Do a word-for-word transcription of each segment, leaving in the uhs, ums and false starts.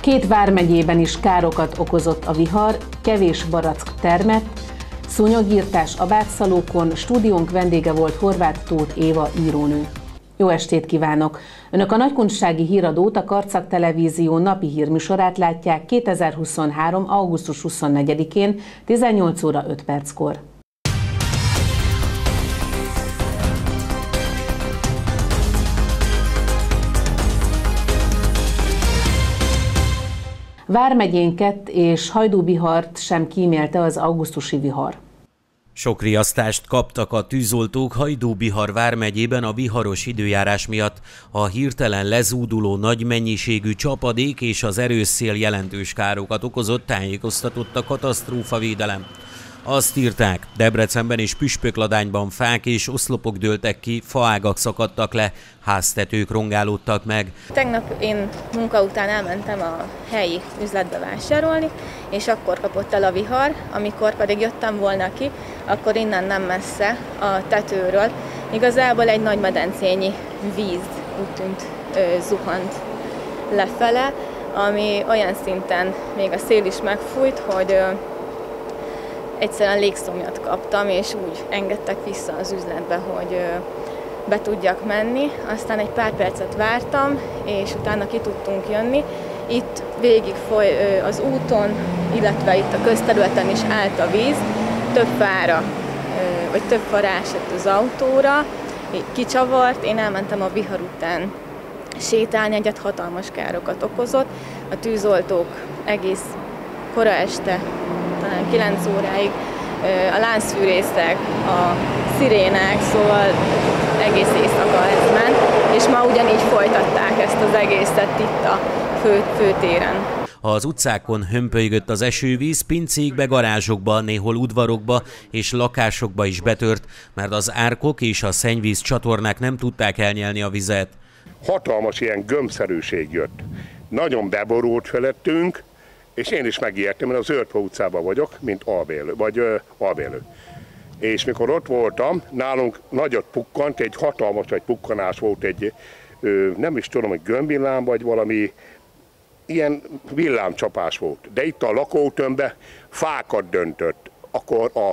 Két vármegyében is károkat okozott a vihar, kevés barack termett, szúnyogírtás Abátszalókon, stúdiónk vendége volt Horváth Tóth Éva írónő. Jó estét kívánok! Önök a nagykunsági híradót, a Karcag Televízió napi hírműsorát látják kétezer-huszonhárom. augusztus huszonnegyedikén tizennyolc óra öt perckor. Vármegyénket és Hajdúbihart sem kímélte az augusztusi vihar. Sok riasztást kaptak a tűzoltók Hajdúbihar vármegyében a viharos időjárás miatt. A hirtelen lezúduló nagy mennyiségű csapadék és az erős szél jelentős károkat okozott, tájékoztatott a katasztrófavédelem. Azt írták, Debrecenben és Püspökladányban fák és oszlopok dőltek ki, faágak szakadtak le, háztetők rongálódtak meg. Tegnap én munka után elmentem a helyi üzletbe vásárolni, és akkor kapott el a vihar, amikor pedig jöttem volna ki, akkor innen nem messze a tetőről igazából egy nagy medencényi víz úgy tűnt ö, zuhant lefele, ami olyan szinten még a szél is megfújt, hogy ö, egyszerűen légszomjat kaptam, és úgy engedtek vissza az üzletbe, hogy be tudjak menni. Aztán egy pár percet vártam, és utána ki tudtunk jönni. Itt végig foly az úton, illetve itt a közterületen is állt a víz. Több fára, vagy több fara esett az autóra, kicsavart. Én elmentem a vihar után sétálni, egyet hatalmas károkat okozott. A tűzoltók egész kora este, talán kilenc óráig, a láncfűrészek, a szirének, szóval egész éjszaka ez ment, és ma ugyanígy folytatták ezt az egészet itt a fő, főtéren. Az utcákon hömpölygött az esővíz, pincékbe, garázsokba, néhol udvarokba és lakásokba is betört, mert az árkok és a szennyvíz csatornák nem tudták elnyelni a vizet. Hatalmas ilyen gömbszerűség jött. Nagyon beborult felettünk, és én is megijedtem, mert az Zöldfa utcában vagyok, mint albélő, vagy ö, albélő. És mikor ott voltam, nálunk nagyot pukkant, egy hatalmas egy pukkanás volt, egy ö, nem is tudom, egy gömbvillám, vagy valami ilyen villámcsapás volt. De itt a lakótömbbe fákat döntött. Akkor a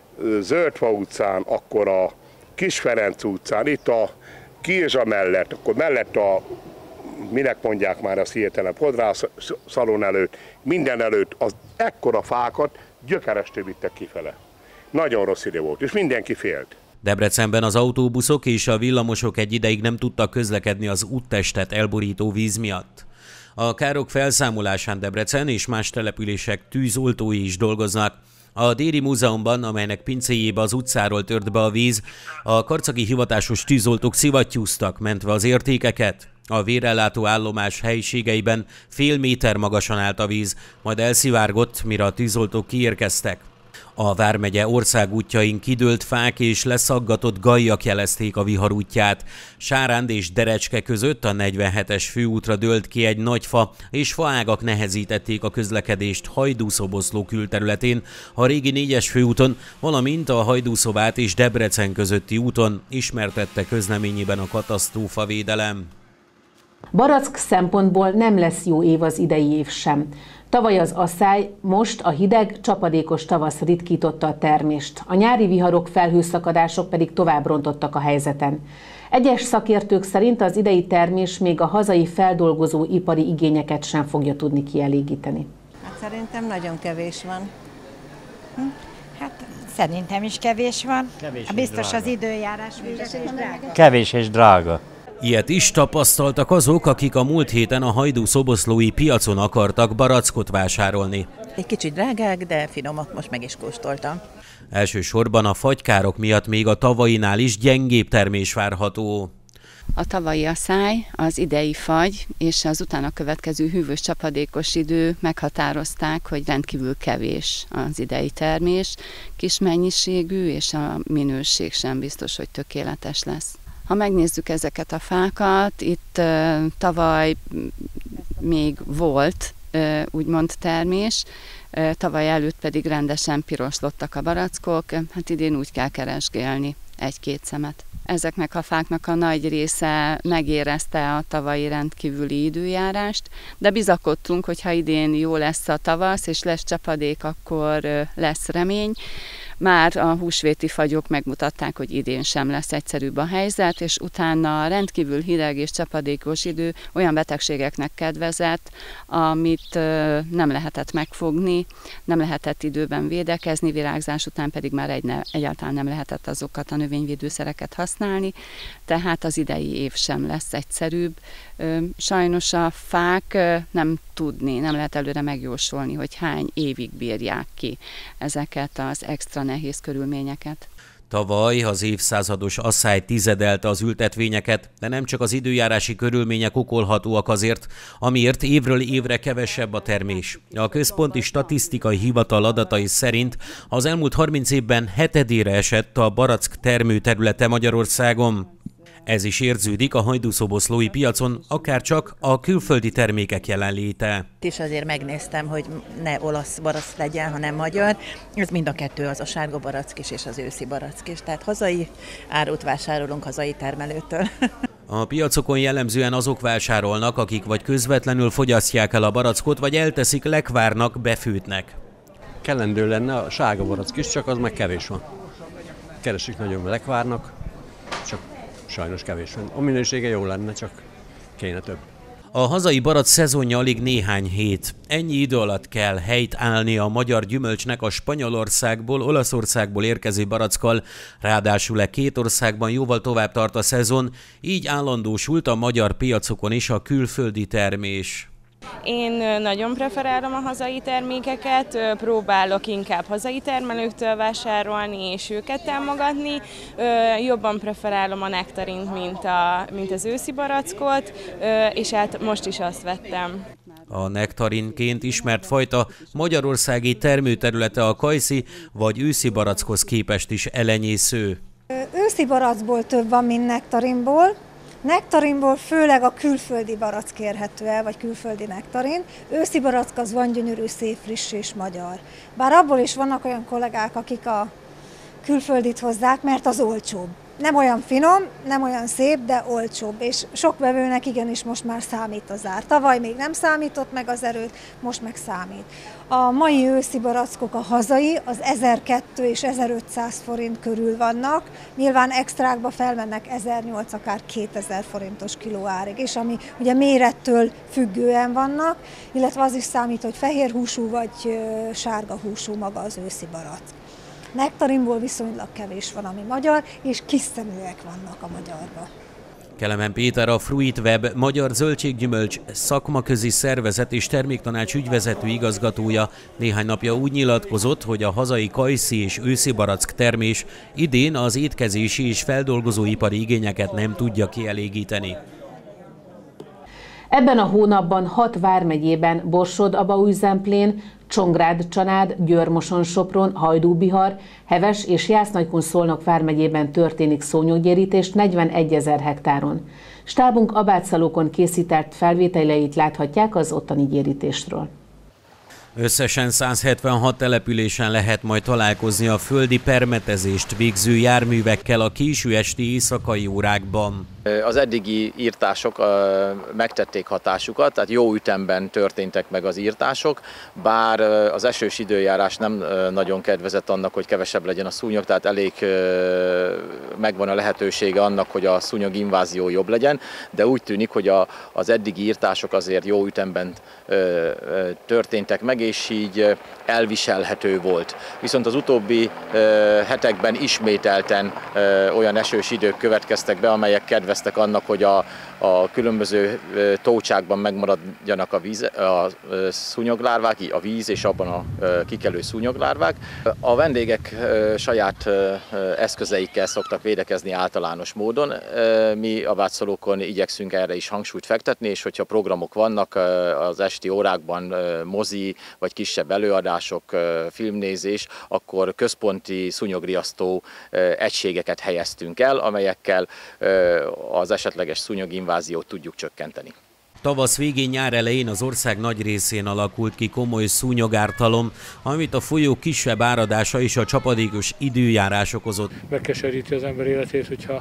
Zöldfa utcán, akkor a Kis Ferenc utcán, itt a Kirzsa mellett, akkor mellett a minek mondják már azt hirtelen, fodrász szalon előtt, minden előtt az ekkora fákat gyökerestől vittek kifele. Nagyon rossz idő volt, és mindenki félt. Debrecenben az autóbuszok és a villamosok egy ideig nem tudtak közlekedni az úttestet elborító víz miatt. A károk felszámolásán Debrecen és más települések tűzoltói is dolgoznak. A Déri Múzeumban, amelynek pincéjébe az utcáról tört be a víz, a karcagi hivatásos tűzoltók szivattyúztak, mentve az értékeket. A vérellátó állomás helyiségeiben fél méter magasan állt a víz, majd elszivárgott, mire a tűzoltók kiérkeztek. A vármegye országútjain kidőlt fák és leszaggatott gallyak jelezték a vihar útját. Sáránd és Derecske között a negyvenhetes főútra dőlt ki egy nagy fa, és faágak nehezítették a közlekedést Hajdú-Szoboszló külterületén, a régi négyes főúton, valamint a Hajdú-Szobát és Debrecen közötti úton, ismertette közleményében a katasztrófavédelem. Barack szempontból nem lesz jó év az idei év sem. Tavaly az asszály, most a hideg, csapadékos tavasz ritkította a termést. A nyári viharok, felhőszakadások pedig tovább rontottak a helyzeten. Egyes szakértők szerint az idei termés még a hazai feldolgozó ipari igényeket sem fogja tudni kielégíteni. Hát szerintem nagyon kevés van. Hm? Hát szerintem is kevés van. Kevés Biztos az időjárás kevés és drága. Kevés és drága. Ilyet is tapasztaltak azok, akik a múlt héten a hajdú-szoboszlói piacon akartak barackot vásárolni. Egy kicsit drágák, de finomak, most meg is kóstoltam. Elsősorban a fagykárok miatt még a tavainál is gyengébb termés várható. A tavalyi asszály, az idei fagy és az utána következő hűvös csapadékos idő meghatározták, hogy rendkívül kevés az idei termés, kis mennyiségű, és a minőség sem biztos, hogy tökéletes lesz. Ha megnézzük ezeket a fákat, itt uh, tavaly még volt uh, úgymond termés, uh, tavaly előtt pedig rendesen piroslottak a barackok, hát idén úgy kell keresgélni egy-két szemet. Ezeknek a fáknak a nagy része megérezte a tavalyi rendkívüli időjárást, de bizakodtunk, hogy ha idén jó lesz a tavasz és lesz csapadék, akkor lesz remény. Már a húsvéti fagyok megmutatták, hogy idén sem lesz egyszerűbb a helyzet, és utána a rendkívül hideg és csapadékos idő olyan betegségeknek kedvezett, amit nem lehetett megfogni, nem lehetett időben védekezni, virágzás után pedig már egy ne, egyáltalán nem lehetett azokat a növényvédőszereket használni, tehát az idei év sem lesz egyszerűbb. Sajnos a fák nem tudni, nem lehet előre megjósolni, hogy hány évig bírják ki ezeket az extra nehéz körülményeket. Tavaly az évszázados asszály tizedelte az ültetvényeket, de nem csak az időjárási körülmények okolhatóak azért, amiért évről évre kevesebb a termés. A Központi Statisztikai Hivatal adatai szerint az elmúlt harminc évben hetedére esett a barack termőterülete Magyarországon. Ez is érződik a hajdúszoboszlói piacon, akár csak a külföldi termékek jelenléte. És azért megnéztem, hogy ne olasz barack legyen, hanem magyar. Ez mind a kettő, az a sárga barack is és az őszi barack is. Tehát hazai árut vásárolunk hazai termelőtől. A piacokon jellemzően azok vásárolnak, akik vagy közvetlenül fogyasztják el a barackot, vagy elteszik lekvárnak, befőtnek. Kellendő lenne a sárga barack is, csak az meg kevés van. Keresik nagyon lekvárnak, csak sajnos kevés van. A minősége jó lenne, csak kéne több. A hazai barack szezonja alig néhány hét. Ennyi idő alatt kell helyt állni a magyar gyümölcsnek a Spanyolországból, Olaszországból érkező barackkal, ráadásul e két országban jóval tovább tart a szezon, így állandósult a magyar piacokon is a külföldi termés. Én nagyon preferálom a hazai termékeket, próbálok inkább hazai termelőktől vásárolni és őket támogatni. Jobban preferálom a nektarint, mint, a, mint az őszi barackot, és hát most is azt vettem. A nektarinként ismert fajta magyarországi termőterülete a kajszi vagy őszi barackhoz képest is elenyésző. Őszi barackból több van, mint nektarinból. Nektarinból főleg a külföldi barack érhető el, vagy külföldi nektarin. Őszi barack az van gyönyörű, szép, friss és magyar. Bár abból is vannak olyan kollégák, akik a külföldit hozzák, mert az olcsóbb. Nem olyan finom, nem olyan szép, de olcsóbb, és sok vevőnek igenis most már számít az ár. Tavaly még nem számított meg az erőt, most meg számít. A mai őszi barackok a hazai, az ezerkétszáz és ezerötszáz forint körül vannak, nyilván extrákba felmennek ezernyolcszáz, akár kétezer forintos kilóárig, és ami ugye mérettől függően vannak, illetve az is számít, hogy fehér húsú vagy sárga húsú maga az őszi barack. Nektarinból viszonylag kevés van, ami magyar, és kis szeműek vannak a magyarban. Kelemen Péter, a Fruitweb Magyar Zöldséggyümölcs szakmaközi szervezet és terméktanács ügyvezető igazgatója néhány napja úgy nyilatkozott, hogy a hazai kajszi és őszi barack termés idén az étkezési és feldolgozóipari igényeket nem tudja kielégíteni. Ebben a hónapban hat vármegyében, Borsod, Abaúj-Zemplén, Csongrád-Csanád, Győr-Moson-Sopron, Hajdú-Bihar, Heves és Jász-Nagykun-Szolnok vármegyében történik szúnyoggyérítés negyvenegyezer hektáron. Stábunk Abátszalókon készített felvételeit láthatják az ottani gyérítésről. Összesen száz hetvenhat településen lehet majd találkozni a földi permetezést végző járművekkel a késő esti éjszakai órákban. Az eddigi írtások megtették hatásukat, tehát jó ütemben történtek meg az írtások, bár az esős időjárás nem nagyon kedvezett annak, hogy kevesebb legyen a szúnyog, tehát elég megvan a lehetősége annak, hogy a szúnyog invázió jobb legyen, de úgy tűnik, hogy az eddigi írtások azért jó ütemben történtek meg, és így elviselhető volt. Viszont az utóbbi hetekben ismételten olyan esős idők következtek be, amelyek kedveztek annak, hogy a, a különböző tócsákban megmaradjanak a, víz, a szúnyoglárvák, a víz és abban a kikelő szúnyoglárvák. A vendégek saját eszközeikkel szoktak védekezni általános módon. Mi Abátszalókon igyekszünk erre is hangsúlyt fektetni, és hogyha programok vannak az esti órákban, mozi vagy kisebb előadások, filmnézés, akkor központi szúnyogriasztó egységeket helyeztünk el, amelyekkel az esetleges szúnyoginváziót tudjuk csökkenteni. Tavasz végén, nyár elején az ország nagy részén alakult ki komoly szúnyogártalom, amit a folyó kisebb áradása és a csapadékos időjárás okozott. Megkeseríti az ember életét, hogyha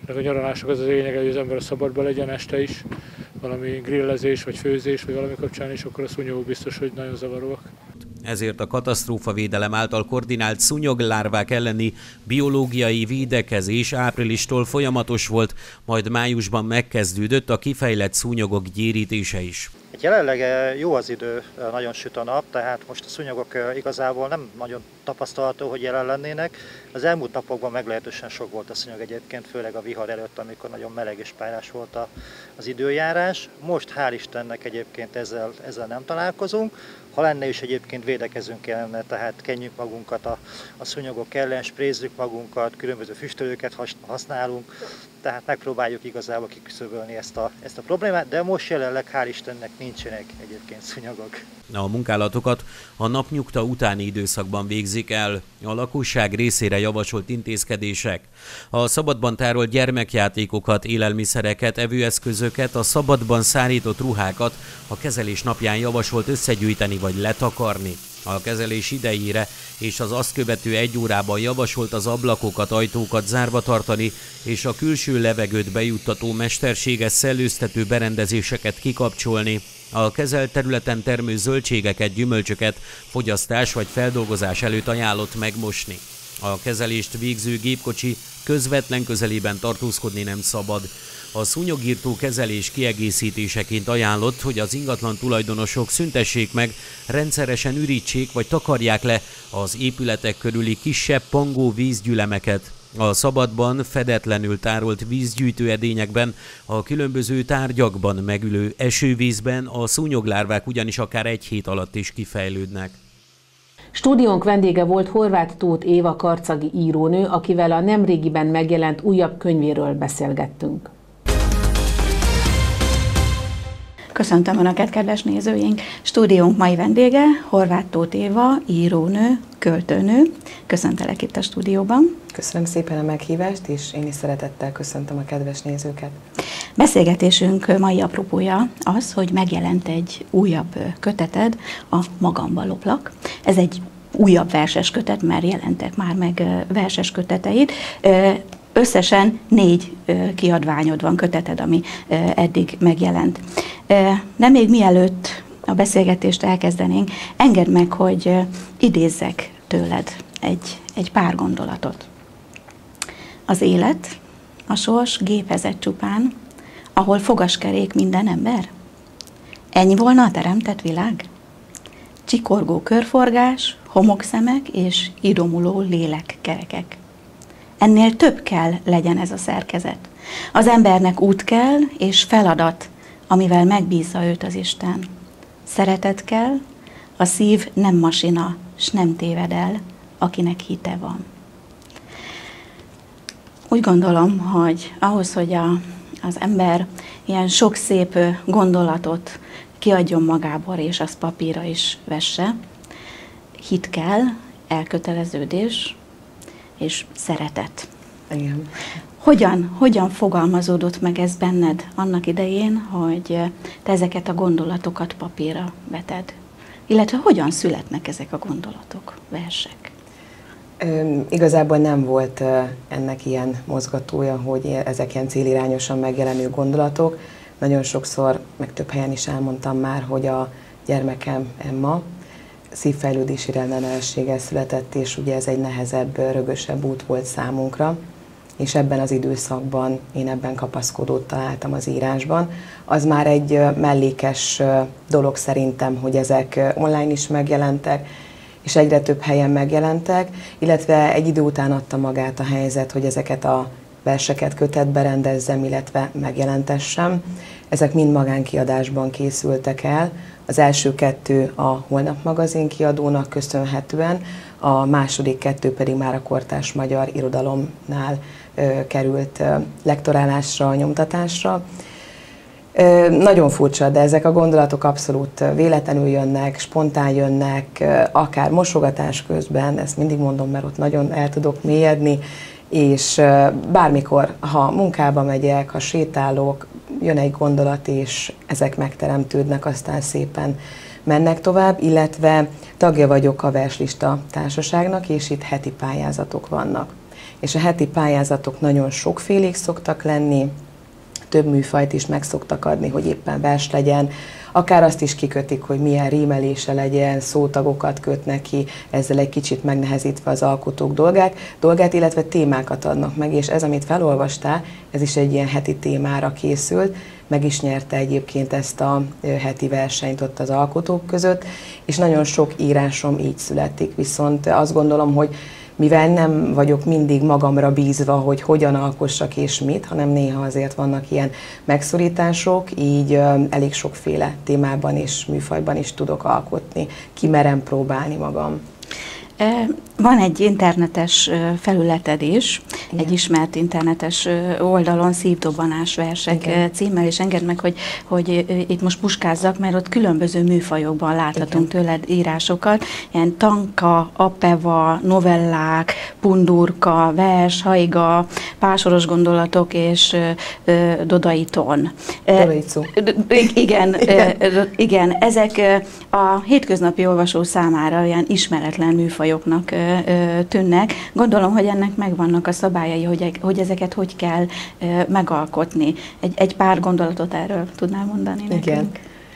A nyaralások az az lényeg, hogy az ember a szabadban legyen este is, valami grillezés, vagy főzés, vagy valami kapcsán, és akkor a szúnyogok biztos, hogy nagyon zavaróak. Ezért a katasztrófavédelem által koordinált szúnyoglárvák elleni biológiai védekezés áprilistól folyamatos volt, majd májusban megkezdődött a kifejlett szúnyogok gyérítése is. Jelenleg jó az idő, nagyon süt a nap, tehát most a szúnyogok igazából nem nagyon tapasztalható, hogy jelen lennének. Az elmúlt napokban meglehetősen sok volt a szúnyog egyébként, főleg a vihar előtt, amikor nagyon meleg és párás volt az időjárás. Most hál' Istennek egyébként ezzel, ezzel nem találkozunk. Ha lenne is, egyébként védekezünk kellene, tehát kenjük magunkat a, a szúnyogok ellen, sprézzük magunkat, különböző füstölőket használunk, tehát megpróbáljuk igazából kiküszöbölni ezt a, ezt a problémát, de most jelenleg hál' Istennek nincsenek egyébként szúnyogok. A munkálatokat a napnyugta utáni időszakban végzik el. A lakosság részére javasolt intézkedések: a szabadban tárolt gyermekjátékokat, élelmiszereket, evőeszközöket, a szabadban szárított ruhákat a kezelés napján javasolt összegyűjteni vagy letakarni. A kezelés idejére és az azt követő egy órában javasolt az ablakokat, ajtókat zárva tartani, és a külső levegőt bejuttató mesterséges szellőztető berendezéseket kikapcsolni. A kezelt területen termő zöldségeket, gyümölcsöket fogyasztás vagy feldolgozás előtt ajánlott megmosni. A kezelést végző gépkocsi közvetlen közelében tartózkodni nem szabad. A szúnyogírtó kezelés kiegészítéseként ajánlott, hogy az ingatlan tulajdonosok szüntessék meg, rendszeresen ürítsék vagy takarják le az épületek körüli kisebb pangó vízgyülemeket. A szabadban fedetlenül tárolt vízgyűjtő edényekben, a különböző tárgyakban megülő esővízben a szúnyoglárvák ugyanis akár egy hét alatt is kifejlődnek. Stúdiónk vendége volt Horváth Tóth Éva karcagi írónő, akivel a nemrégiben megjelent újabb könyvéről beszélgettünk. Köszöntöm Önöket, kedves nézőink! Stúdiónk mai vendége Horváth Tóth Éva, írónő, költőnő. Köszöntelek itt a stúdióban. Köszönöm szépen a meghívást, és én is szeretettel köszöntöm a kedves nézőket. Beszélgetésünk mai apropója az, hogy megjelent egy újabb köteted, a Magamba loplak. Ez egy újabb verses kötet, mert jelentek már meg verses köteteid. Összesen négy kiadványod van, köteted, ami eddig megjelent. De még mielőtt a beszélgetést elkezdenénk, engedd meg, hogy idézzek tőled egy, egy pár gondolatot. Az élet, a sors gépezet csupán, ahol fogaskerék minden ember? Ennyi volna a teremtett világ? Csikorgó körforgás, homokszemek és idomuló lélekkerekek. Ennél több kell legyen ez a szerkezet. Az embernek út kell és feladat, amivel megbízza őt az Isten. Szeretet kell, a szív nem masina, s nem téved el, akinek hite van. Úgy gondolom, hogy ahhoz, hogy a, az ember ilyen sok szép gondolatot kiadjon magából, és azt papírra is vesse, hit kell, elköteleződés és szeretet. Igen. Hogyan, hogyan fogalmazódott meg ez benned annak idején, hogy te ezeket a gondolatokat papírra veted? Illetve hogyan születnek ezek a gondolatok, versek? Ö, igazából nem volt ö, ennek ilyen mozgatója, hogy ezek ilyen célirányosan megjelenő gondolatok. Nagyon sokszor, meg több helyen is elmondtam már, hogy a gyermekem Emma szívfejlődési rendellenességgel született, és ugye ez egy nehezebb, rögösebb út volt számunkra, és ebben az időszakban én ebben kapaszkodót találtam az írásban. Az már egy mellékes dolog szerintem, hogy ezek online is megjelentek, és egyre több helyen megjelentek, illetve egy idő után adta magát a helyzet, hogy ezeket a verseket kötetbe rendezzem, illetve megjelentessem. Ezek mind magánkiadásban készültek el. Az első kettő a Holnap magazin kiadónak köszönhetően, a második kettő pedig már a Kortárs Magyar Irodalomnál ö, került ö, lektorálásra, nyomtatásra. Ö, nagyon furcsa, de ezek a gondolatok abszolút véletlenül jönnek, spontán jönnek, ö, akár mosogatás közben, ezt mindig mondom, mert ott nagyon el tudok mélyedni, és ö, bármikor, ha munkába megyek, ha sétálok, jön egy gondolat, és ezek megteremtődnek, aztán szépen mennek tovább, illetve tagja vagyok a Verslista Társaságnak, és itt heti pályázatok vannak. és a heti pályázatok nagyon sokfélék szoktak lenni, több műfajt is meg szoktak adni, hogy éppen vers legyen, akár azt is kikötik, hogy milyen rímelése legyen, szótagokat kötnek ki, ezzel egy kicsit megnehezítve az alkotók dolgát, dolgát, illetve témákat adnak meg, és ez, amit felolvastál, ez is egy ilyen heti témára készült, meg is nyerte egyébként ezt a heti versenyt ott az alkotók között, és nagyon sok írásom így születik, viszont azt gondolom, hogy mivel nem vagyok mindig magamra bízva, hogy hogyan alkossak és mit, hanem néha azért vannak ilyen megszorítások, így elég sokféle témában és műfajban is tudok alkotni, kimerem próbálni magam. Van egy internetes felületed is, igen. Egy ismert internetes oldalon, Szívdobbanás versek igen. címmel, és engedd meg, hogy, hogy itt most puskázzak, mert ott különböző műfajokban láthatunk igen. tőled írásokat, ilyen tanka, apeva, novellák, pundurka, vers, haiga, pásoros gondolatok és dodaiton. Dodaicu. Igen, igen, ezek a hétköznapi olvasó számára olyan ismeretlen műfajoknak tűnnek. Gondolom, hogy ennek megvannak a szabályai, hogy, hogy ezeket hogy kell megalkotni. Egy, egy pár gondolatot erről tudnál mondani nekünk? Igen.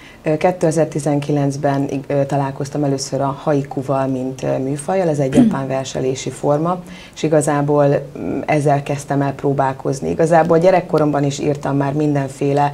kétezer-tizenkilencben találkoztam először a haikuval, mint műfajjal, ez egy japán verselési forma, és igazából ezzel kezdtem el próbálkozni. Igazából gyerekkoromban is írtam már mindenféle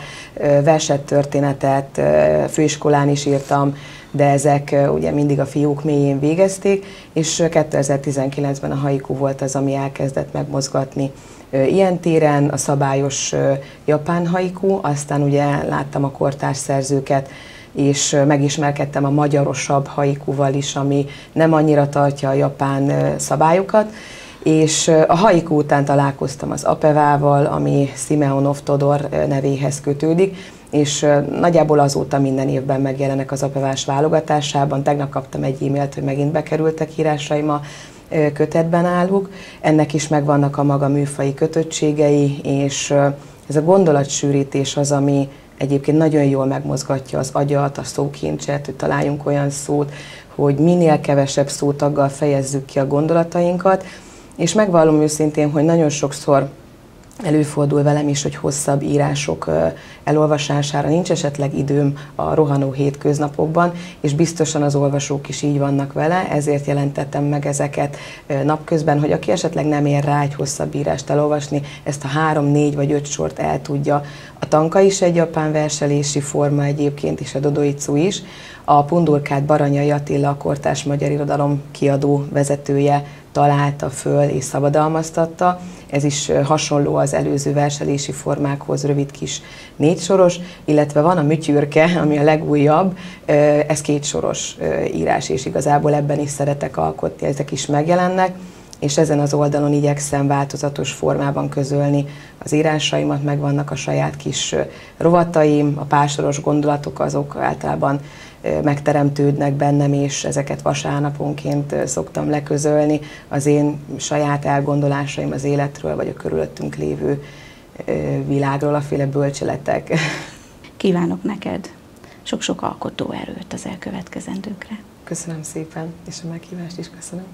versettörténetet, főiskolán is írtam, de ezek ugye mindig a fiúk mélyén végezték, és kétezer-tizenkilencben a haiku volt az, ami elkezdett megmozgatni ilyen téren, a szabályos japán haiku, aztán ugye láttam a kortárs szerzőket, és megismerkedtem a magyarosabb haikuval is, ami nem annyira tartja a japán szabályokat, és a haiku után találkoztam az apevával, ami Simeonov Todor nevéhez kötődik, és nagyjából azóta minden évben megjelenek az apevás válogatásában. Tegnap kaptam egy e-mailt, hogy megint bekerültek írásaim a kötetben álluk. Ennek is megvannak a maga műfaji kötöttségei, és ez a gondolatsűrítés az, ami egyébként nagyon jól megmozgatja az agyat, a szókincset, hogy találjunk olyan szót, hogy minél kevesebb szótaggal fejezzük ki a gondolatainkat, és megvallom őszintén, hogy nagyon sokszor előfordul velem is, hogy hosszabb írások elolvasására nincs esetleg időm a rohanó hétköznapokban, és biztosan az olvasók is így vannak vele, ezért jelentettem meg ezeket napközben, hogy aki esetleg nem ér rá egy hosszabb írást elolvasni, ezt a három, négy vagy öt sort el tudja. A tanka is egy japán verselési forma egyébként, és a dodaicu is. A pundurkát Baranyai Attila, a kortárs magyar irodalom kiadó vezetője találta föl és szabadalmaztatta. Ez is hasonló az előző verselési formákhoz, rövid kis négysoros, illetve van a Mütyürke, ami a legújabb, ez kétsoros írás, és igazából ebben is szeretek alkotni, ezek is megjelennek, és ezen az oldalon igyekszem változatos formában közölni az írásaimat, meg vannak a saját kis rovataim, a pársoros gondolatok azok általában megteremtődnek bennem, és ezeket vasárnaponként szoktam leközölni, az én saját elgondolásaim az életről, vagy a körülöttünk lévő világról, aféle bölcseletek. Kívánok neked sok-sok alkotó erőt az elkövetkezendőkre. Köszönöm szépen, és a meghívást is köszönöm.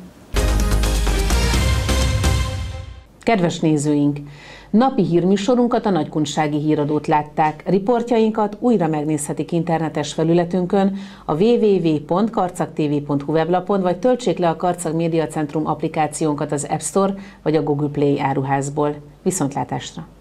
Kedves nézőink! Napi hírműsorunkat, a Nagykunsági Híradót látták. Riportjainkat újra megnézhetik internetes felületünkön, a double-u double-u double-u pont karcag t v pont hu weblapon, vagy töltsék le a Karcag Média Centrum applikációnkat az App Store vagy a Google Play áruházból. Viszontlátásra!